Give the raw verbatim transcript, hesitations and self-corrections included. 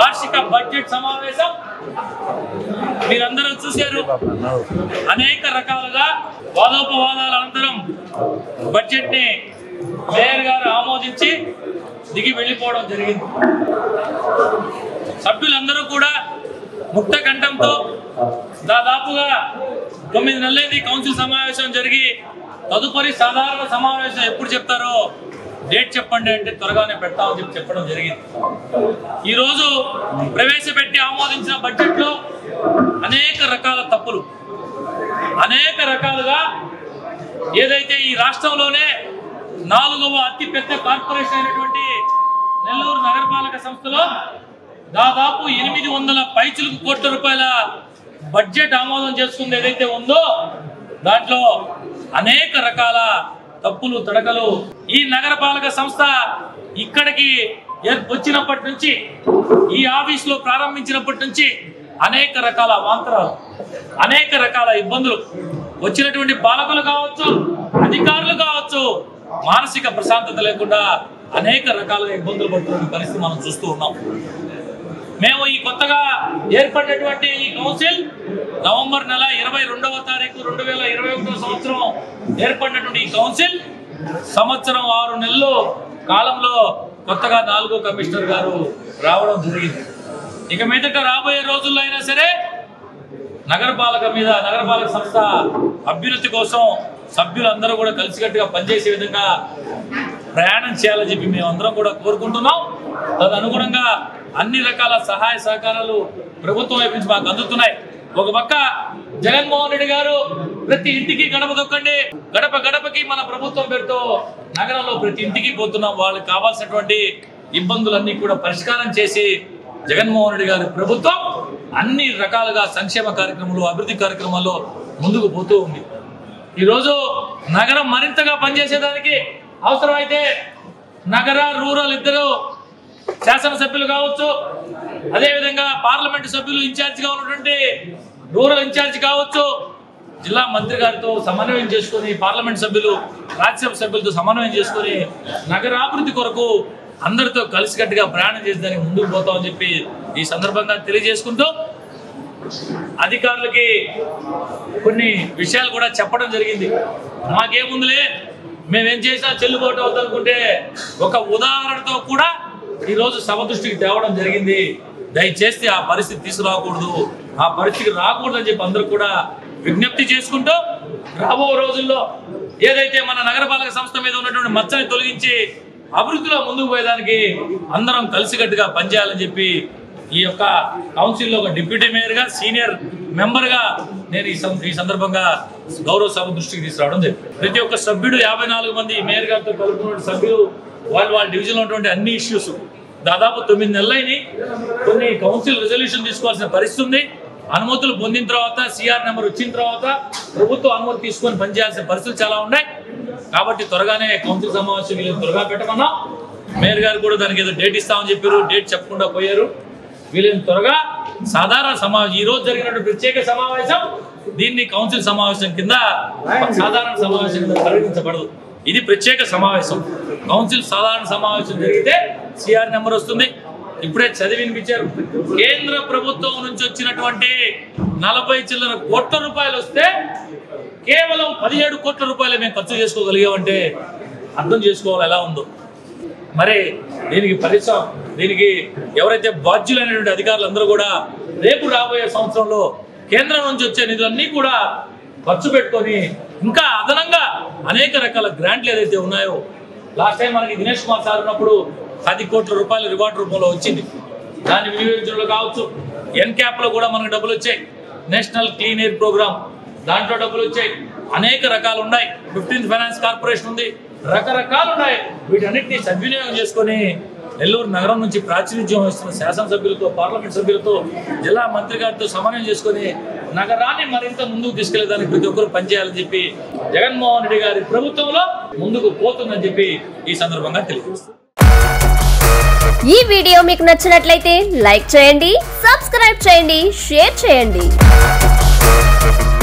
వార్షిక బడ్జెట్ సమావేశం మీరందరూ చూశారు. అనేక రకాలుగా వాదోపవాదాల అనంతరం బడ్జెట్ ని మేయర్ గారు ఆమోదించి దిగి వెళ్ళిపోవడం జరిగింది. సభ్యులందరూ కూడా ముక్త కంఠంతో దాదాపుగా తొమ్మిది నెలలైంది కౌన్సిల్ సమావేశం జరిగి తదుపరి సాధారణ సమావేశం ఎప్పుడు చెప్తారో డేట్ చెప్పండి అంటే త్వరగానే పెడతామని చెప్పి చెప్పడం జరిగింది. ఈరోజు ప్రవేశపెట్టి ఆమోదించిన బడ్జెట్లో అనేక రకాల తప్పులు, అనేక రకాలుగా ఏదైతే ఈ రాష్ట్రంలోనే నాలుగవ అతిపెద్ద కార్పొరేషన్ అయినటువంటి నెల్లూరు నగరపాలక సంస్థలో దాదాపు ఎనిమిది వందల పైచులకు కోట్ల రూపాయల బడ్జెట్ ఆమోదం చేసుకుంది ఏదైతే ఉందో దాంట్లో అనేక రకాల తప్పులు తడకలు ఈ నగరపాలక సంస్థ ఇక్కడికి వచ్చినప్పటి నుంచి ఈ ఆఫీస్ లో ప్రారంభించినప్పటి నుంచి అనేక రకాల అవాంతరాలు, అనేక రకాల ఇబ్బందులు వచ్చినటువంటి పాలకులు కావచ్చు, అధికారులు కావచ్చు, మానసిక ప్రశాంతత లేకుండా అనేక రకాలుగా ఇబ్బందులు పడుతున్న పరిస్థితి మనం చూస్తూ ఉన్నాం. మేము ఈ కొత్తగా ఏర్పడినటువంటి ఈ కౌన్సిల్ నవంబర్ నెల ఇరవై రెండవ తారీఖు రెండు వేల ఇరవై ఒకటో సంవత్సరం ఏర్పడినటువంటి ఈ కౌన్సిల్ సంవత్సరం ఆరు నెలలు కాలంలో కొత్తగా నాలుగో కమిషనర్ గారు రావడం జరిగింది. ఇక మీదట రాబోయే రోజుల్లో అయినా సరే నగరపాలక మీద నగరపాలక సంస్థ అభ్యున్నతి కోసం సభ్యులందరూ కూడా కలిసికట్టుగా పనిచేసే విధంగా ప్రయాణం చేయాలని చెప్పి మేమందరం కూడా కోరుకుంటున్నాం. తదనుగుణంగా అన్ని రకాల సహాయ సహకారాలు ప్రభుత్వం వైపు నుంచి మాకు అందుతున్నాయి. ఒక పక్క జగన్మోహన్ రెడ్డి గారు ప్రతి ఇంటికి గడప దొక్కండి, గడప గడపకి మన ప్రభుత్వం పేరుతో నగరంలో ప్రతి ఇంటికి పోతున్నాం. వాళ్ళకి కావాల్సినటువంటి ఇబ్బందులన్నీ కూడా పరిష్కారం చేసి జగన్మోహన్ రెడ్డి గారి ప్రభుత్వం అన్ని రకాలుగా సంక్షేమ కార్యక్రమాలు, అభివృద్ధి కార్యక్రమాల్లో ముందుకు పోతూ ఉంది. ఈరోజు నగరం మరింతగా పనిచేసేదానికి అవసరమైతే నగర రూరల్ ఇద్దరు శాసనసభ్యులు కావచ్చు, అదేవిధంగా పార్లమెంటు సభ్యులు ఇన్ఛార్జిగా ఉన్నటువంటి రూరల్ ఇన్ఛార్జి కావచ్చు, జిల్లా మంత్రి గారితో సమన్వయం చేసుకుని పార్లమెంట్ సభ్యులు, రాజ్యసభ సభ్యులతో సమన్వయం చేసుకుని నగరాభివృద్ధి కొరకు అందరితో కలిసికట్టుగా ప్రయాణం చేసేదానికి ముందుకు పోతామని చెప్పి ఈ సందర్భంగా తెలియజేసుకుంటూ అధికారులకి కొన్ని విషయాలు కూడా చెప్పడం జరిగింది. మాకేముందులే మేమేం చేసినా చెల్లుబాటు అవుతుందనుకుంటే ఒక ఉదాహరణతో కూడా ఈరోజు సభ దృష్టికి తేవడం జరిగింది. దయచేసి ఆ పరిస్థితి తీసుకురాకూడదు, ఆ పరిస్థితికి రాకూడదని చెప్పి అందరూ కూడా విజ్ఞప్తి చేసుకుంటూ రాబో రోజుల్లో ఏదైతే మన నగరపాలక సంస్థ మీద ఉన్నటువంటి మచ్చని తొలగించి అభివృద్ధిలో ముందుకు పోయేదానికి అందరం కలిసికట్టుగా పనిచేయాలని చెప్పి ఈ యొక్క కౌన్సిల్లో ఒక డిప్యూటీ మేయర్గా, సీనియర్ మెంబర్గా నేను ఈ సందర్భంగా గౌరవ సభ దృష్టికి తీసుకురావడం జరిగింది. ప్రతి ఒక్క సభ్యుడు యాభై నాలుగు మంది మేయర్ గారితో కలుపుకున్న సభ్యులు వాళ్ళు వాళ్ళ డివిజన్లో ఉన్నటువంటి అన్ని ఇష్యూస్ దాదాపు తొమ్మిది నెలలైన కొన్ని కౌన్సిల్ రిజల్యూషన్ తీసుకోవాల్సిన పరిస్థితి ఉంది. అనుమతులు పొందిన తర్వాత, సిఆర్ నెంబర్ వచ్చిన తర్వాత ప్రభుత్వ అనుమతి తీసుకొని పనిచేయాల్సిన పరిస్థితులు చాలా ఉన్నాయి. కాబట్టి త్వరగానే కౌన్సిల్ సమావేశం వీళ్ళని త్వరగా పెట్టమన్నాం. మేయర్ గారు కూడా దానికి ఏదో డేట్ ఇస్తామని చెప్పారు, డేట్ చెప్పకుండా పోయారు. వీళ్ళని త్వరగా సాధారణ సమావేశం, ఈ రోజు జరిగినటువంటి ప్రత్యేక సమావేశం దీన్ని కౌన్సిల్ సమావేశం కింద సాధారణ సమావేశం కింద పరిగణించబడదు. ఇది ప్రత్యేక సమావేశం. కౌన్సిల్ సాధారణ సమావేశం జరిగితే సిఆర్ నెంబర్ వస్తుంది. ఇప్పుడే చదివి వినిపించారు. కేంద్ర ప్రభుత్వం నుంచి వచ్చినటువంటి నలభై చిల్లర కోట్ల రూపాయలు వస్తే కేవలం పదిహేడు కోట్ల రూపాయలు మేము ఖర్చు చేసుకోగలిగామంటే అర్థం చేసుకోవాలి ఎలా ఉందో. మరి దీనికి పరిశ్రమ దీనికి ఎవరైతే బాధ్యులైనటువంటి అధికారులు అందరూ కూడా రేపు రాబోయే సంవత్సరంలో కేంద్రం నుంచి వచ్చే నిధులన్నీ కూడా ఖర్చు పెట్టుకొని ఇంకా అదనంగా అనేక రకాల గ్రాంట్లు ఏదైతే ఉన్నాయో, లాస్ట్ టైం మనకి దినేష్ కుమార్ సార్ ఉన్నప్పుడు పది కోట్ల రూపాయలు రివార్డ్ రూపంలో వచ్చింది. దాన్ని వినియోగించడంలో కావచ్చు, ఎన్ క్యాప్ లో కూడా మనకు డబ్బులు వచ్చాయి. నేషనల్ క్లీన్ ఎయిర్ ప్రోగ్రామ్ దాంట్లో డబ్బులు వచ్చాయి. అనేక రకాలు ఉన్నాయి. ఫిఫ్టీన్త్ ఫైనాన్స్ కార్పొరేషన్ ఉంది, రకరకాలు ఉన్నాయి. వీటన్నిటిని సద్వినియోగం చేసుకొని నెల్లూరు నగరం నుంచి ప్రాతినిధ్యం వహిస్తున్న శాసనసభ్యులతో, పార్లమెంట్ సభ్యులతో, జిల్లా మంత్రి గారితో సమన్వయం చేసుకుని నగరాన్ని మరింత ముందుకు తీసుకెళ్లేదానికి ప్రతి ఒక్కరు పనిచేయాలని చెప్పి జగన్మోహన్ రెడ్డి గారి ప్రభుత్వంలో ముందుకు పోతుందని చెప్పి ఈ సందర్భంగా తెలియజేస్తారు. ఈ వీడియో మీకు నచ్చినట్లయితే లైక్ చేయండి, సబ్స్క్రైబ్ చేయండి, షేర్ చేయండి.